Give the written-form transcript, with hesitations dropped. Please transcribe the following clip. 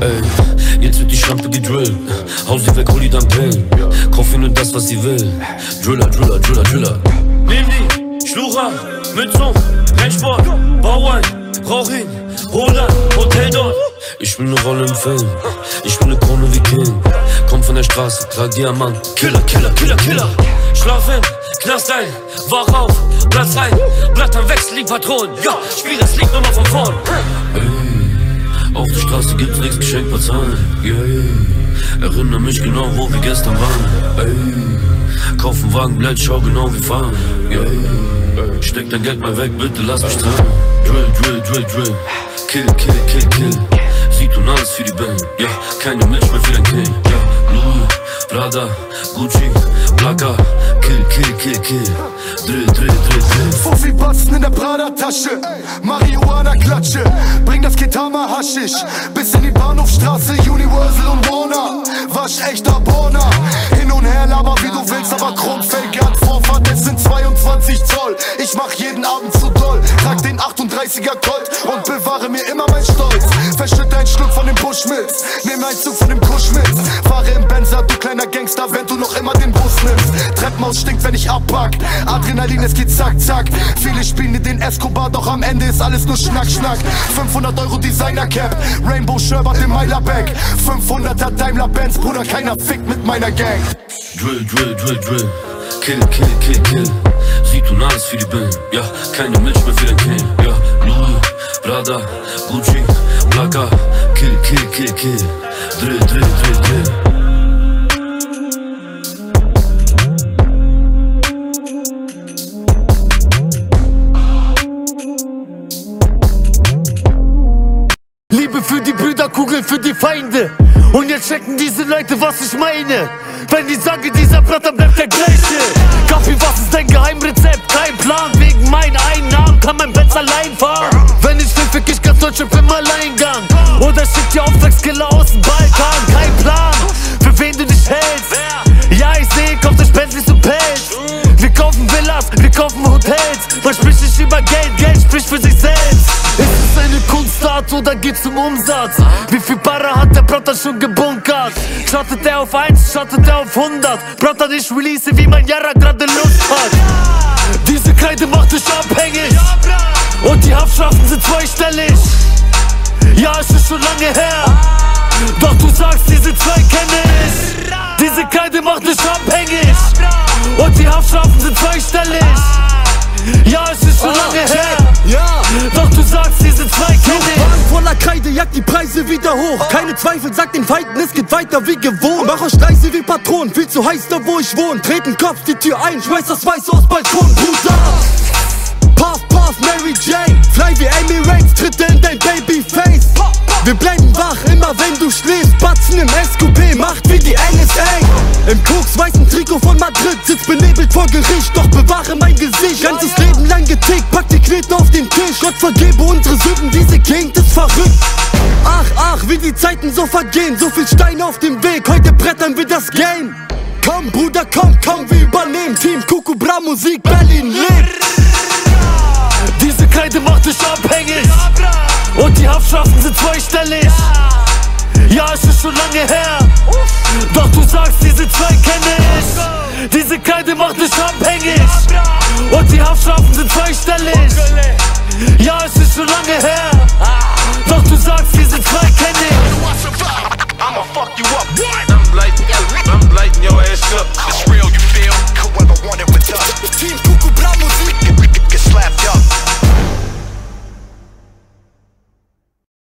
Ey, jetzt wird die Schlampe gedrillt. Hau sie weg, hol die dann Pillen. Kauf ihr nur das, was sie will. Driller, Driller, Driller, Driller. Nehm die Schlucher, Mützung, Rennsport, bau ein, rauch ihn, hol ein Hotel dort. Ich will ne Rolle im Film, ich will ne Krone wie King. Komm von der Straße, trag Diamant. Killer, Killer, Killer, Killer. Schlaf hin, Knast ein, wach auf, Platz rein. Blattern wechseln, liegen Patronen. Ja, spiel das Lied nochmal von vorn. Ey, auf der Straße gibt's nichts Geschenk bezahlen. Yeah. Erinnere mich genau, wo wir gestern waren. Ey, kauf einen Wagen, bleib, schau genau, wir fahren. Yeah. Steck dein Geld mal weg, bitte lass mich dran. Drill, Drill, Drill, Drill. Kill, kill, kill, kill. Sie tun alles für die Band. Ja, keine Milch mehr für dein Kind. Ja, Louis, Prada, Gucci, Plaka. Kill, kill, kill, kill. Drill, drill, drill, drill. Fuffi Batzen in der Prada-Tasche, Marihuana-Klatsche. Bring das Ketama Haschisch bis in die Bahnhofstraße, Universal und Warner. Wasch echter Borner. Hin und her laber wie du willst, aber Chromfelge hat Vorfahrt, es sind 22 Zoll. Ich mach jeden Abend zu doll, trag den 38er Colt und bewahre mir immer mein Stolz. Verschütte einen Schluck von dem Bushmills, nehm einen Zug von dem Kusch mit. Fahre im Benzer, du kleiner Gangster, wenn du noch immer den Bus nimmst. Treppenhaus stinkt, wenn ich abpack. Adrenalin, es geht zack, zack. Viele spielen den Escobar, doch am Ende ist alles nur Schnack, Schnack. 500 € Designer Cap, Rainbow Sherbert im Meilerback. 500er Daimler Benz, Bruder, keiner fickt mit meiner Gang. Drill, Drill, Drill, Drill. Kill, kill, kill, kill. Sie tun alles für die Band. Ja, keine Milch mehr für dein Kind. Ja, Louis, Prada, Gucci, Plaka. Kill, kill, kill, kill. Drill, drill, drill, drill. Liebe für die Brüder, Kugel für die Feinde. Und jetzt checken diese Leute, was ich meine. Wenn ich sage, dieser Bratter bleibt der gleiche. Kaffee, was ist dein Geheimrezept? Kein Plan, wegen meinen Einnahmen kann mein Benz allein fahren. Wenn ich will, fick ich ganz Deutschland im Alleingang. Oder schick die Auftragskiller aus dem Balkan. Kein Plan, für wen du dich hältst. Ja, ich seh, kauft euch Benzlis und Pelz. Wir kaufen Villas, wir kaufen Hotels. Man spricht nicht über Geld, Geld spricht für sich selbst. Ist es eine Kunstart oder geht's um Umsatz? Wie viel Para hat der Brother schon gebunkert? Schottet er auf 1, schottet er auf 100. Brother, ich release, wie mein Jara gerade Lust hat. Diese Kreide macht dich abhängig. Und die Haftstrafen sind zweistellig. Ja, es ist schon lange her. Doch du sagst, diese zwei kenne ich. Diese Kreide macht dich abhängig. Und die Haftstrafen sind zweistellig. Ja, es ist schon lange her. Doch du sagst, diese zwei kenne ich. Wagen voller Kreide jagt die Preise wieder hoch. Keine Zweifel, sagt den Feinden, es geht weiter wie gewohnt. Mach euch leise wie Patronen, viel zu heiß da wo ich wohne. Treten Kopf die Tür ein, schmeiß das Weiß aus Balkon, Bruder. Puff, Puff, Mary Jane, fly wie Amy Reigns, Tritte in dein Babyface. Wir bleiben wach, immer wenn du schläfst. Batzen im SQB, macht wie die NSA. Im koksweißen Trikot von Madrid, sitzt benebelt vor Gericht. Doch bewahre mein Gesicht, ganzes Leben lang getickt. Pack die Knete auf den Tisch, Gott vergebe unsere Sünden, diese Gegend ist verrückt. Ach, ach, wie die Zeiten so vergehen. So viel Steine auf dem Weg, heute brettern wir das Game. Komm Bruder, komm, komm, wir übernehmen. Team Kuku Bra Musik, Berlin lebt. Diese Kreide macht dich abhängig. Und die Haftstrafen sind zweistellig. Ja, es ist schon lange her. Doch du sagst, diese zwei kenne ich. Diese Kreide macht dich abhängig. Und die Haftstrafen sind zweistellig. Ja, es ist schon lange her. Doch du sagst,